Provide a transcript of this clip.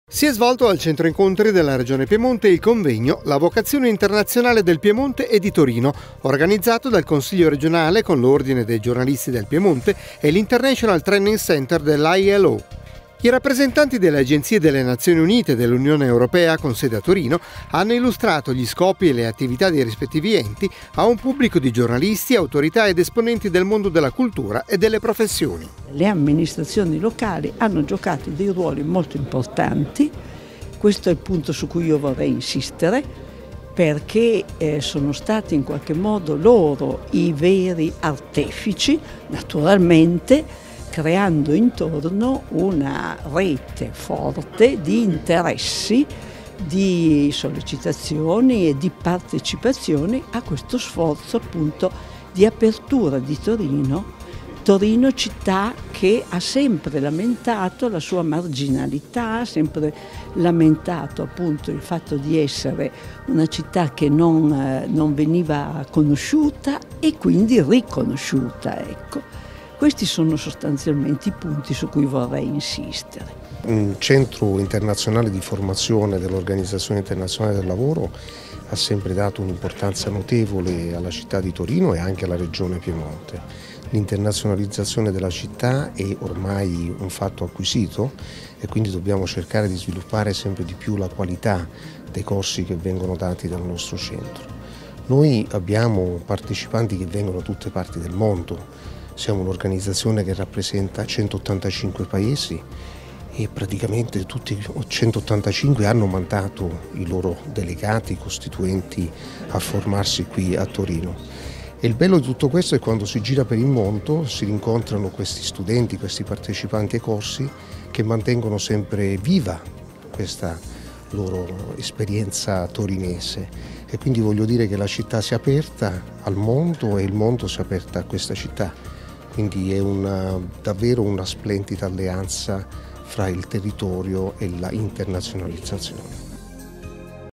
Si è svolto al centro incontri della Regione Piemonte il convegno La vocazione internazionale del Piemonte e di Torino, organizzato dal Consiglio regionale con l'Ordine dei giornalisti del Piemonte e l'International Training Center dell'ILO. I rappresentanti delle agenzie delle Nazioni Unite e dell'Unione Europea con sede a Torino hanno illustrato gli scopi e le attività dei rispettivi enti a un pubblico di giornalisti, autorità ed esponenti del mondo della cultura e delle professioni. Le amministrazioni locali hanno giocato dei ruoli molto importanti, questo è il punto su cui io vorrei insistere, perché sono stati in qualche modo loro i veri artefici, naturalmente, creando intorno una rete forte di interessi, di sollecitazioni e di partecipazioni a questo sforzo appunto di apertura di Torino. Torino città che ha sempre lamentato la sua marginalità, ha sempre lamentato appunto il fatto di essere una città che non veniva conosciuta e quindi riconosciuta, ecco. Questi sono sostanzialmente i punti su cui vorrei insistere. Un centro internazionale di formazione dell'Organizzazione Internazionale del Lavoro ha sempre dato un'importanza notevole alla città di Torino e anche alla regione Piemonte. L'internazionalizzazione della città è ormai un fatto acquisito e quindi dobbiamo cercare di sviluppare sempre di più la qualità dei corsi che vengono dati dal nostro centro. Noi abbiamo partecipanti che vengono da tutte parti del mondo. Siamo un'organizzazione che rappresenta 185 paesi e praticamente tutti 185 hanno mandato i loro delegati costituenti a formarsi qui a Torino. E il bello di tutto questo è quando si gira per il mondo si rincontrano questi studenti, questi partecipanti ai corsi che mantengono sempre viva questa loro esperienza torinese. E quindi voglio dire che la città si è aperta al mondo e il mondo si è aperto a questa città. Quindi è davvero una splendida alleanza fra il territorio e la internazionalizzazione.